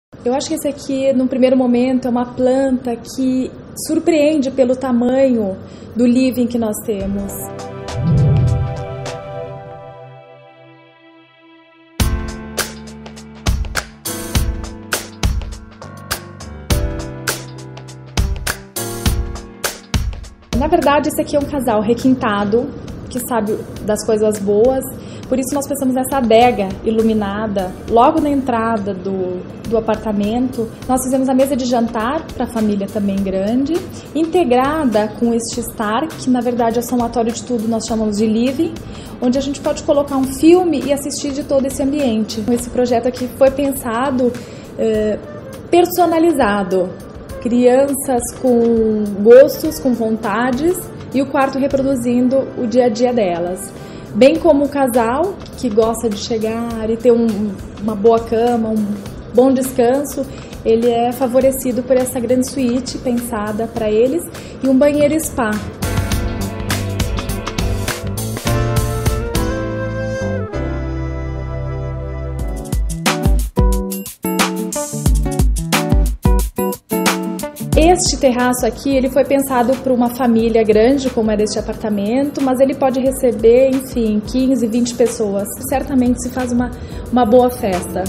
Eu acho que esse aqui, num primeiro momento, é uma planta que surpreende pelo tamanho do living que nós temos. Na verdade, esse aqui é um casal requintado, que sabe das coisas boas, por isso nós pensamos nessa adega iluminada logo na entrada do apartamento. Nós fizemos a mesa de jantar para a família também grande, integrada com este estar, que na verdade é o somatório de tudo, nós chamamos de living, onde a gente pode colocar um filme e assistir de todo esse ambiente. Esse projeto aqui foi pensado personalizado, crianças com gostos, com vontades, e o quarto reproduzindo o dia a dia delas. Bem como o casal, que gosta de chegar e ter uma boa cama, um bom descanso, ele é favorecido por essa grande suíte pensada para eles e um banheiro spa. Este terraço aqui, ele foi pensado para uma família grande, como é deste apartamento, mas ele pode receber, enfim, 15, 20 pessoas. Certamente se faz uma boa festa.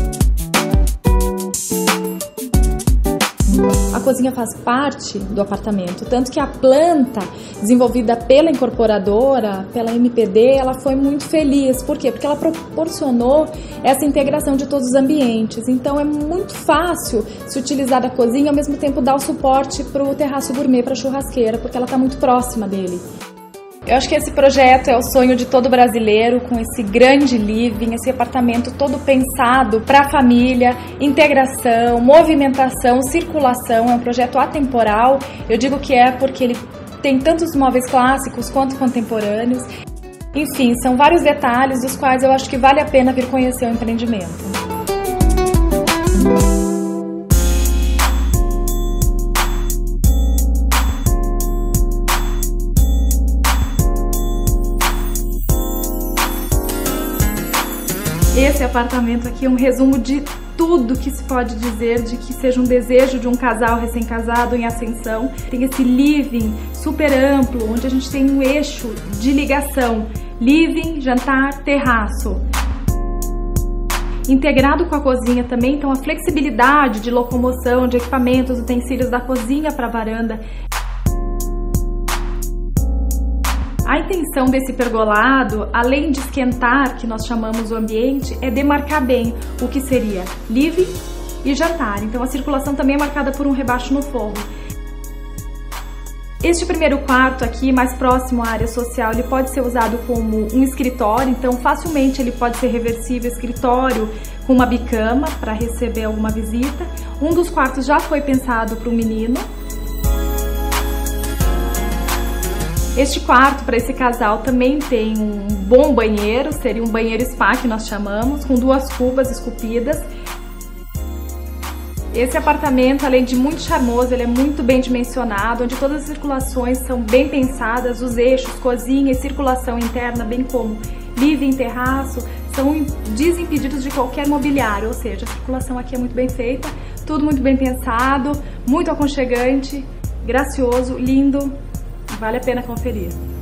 A cozinha faz parte do apartamento, tanto que a planta desenvolvida pela incorporadora, pela MPD, ela foi muito feliz. Por quê? Porque ela proporcionou essa integração de todos os ambientes. Então é muito fácil se utilizar da cozinha e ao mesmo tempo dar o suporte para o terraço gourmet, para a churrasqueira, porque ela está muito próxima dele. Eu acho que esse projeto é o sonho de todo brasileiro, com esse grande living, esse apartamento todo pensado para a família, integração, movimentação, circulação. É um projeto atemporal. Eu digo que é porque ele tem tantos móveis clássicos quanto contemporâneos. Enfim, são vários detalhes dos quais eu acho que vale a pena vir conhecer o empreendimento. Esse apartamento aqui é um resumo de tudo que se pode dizer de que seja um desejo de um casal recém-casado em ascensão. Tem esse living super amplo, onde a gente tem um eixo de ligação, living, jantar, terraço. Integrado com a cozinha também, então a flexibilidade de locomoção de equipamentos, utensílios da cozinha para a varanda. A intenção desse pergolado, além de esquentar, que nós chamamos o ambiente, é demarcar bem o que seria living e jantar. Então a circulação também é marcada por um rebaixo no forro. Este primeiro quarto aqui, mais próximo à área social, ele pode ser usado como um escritório, então facilmente ele pode ser reversível, escritório com uma bicama para receber alguma visita. Um dos quartos já foi pensado para o menino. Este quarto, para esse casal, também tem um bom banheiro, seria um banheiro spa que nós chamamos, com 2 cubas esculpidas. Esse apartamento, além de muito charmoso, ele é muito bem dimensionado, onde todas as circulações são bem pensadas, os eixos, cozinha e circulação interna, bem como living, terraço, são desimpedidos de qualquer mobiliário, ou seja, a circulação aqui é muito bem feita, tudo muito bem pensado, muito aconchegante, gracioso, lindo. Vale a pena conferir.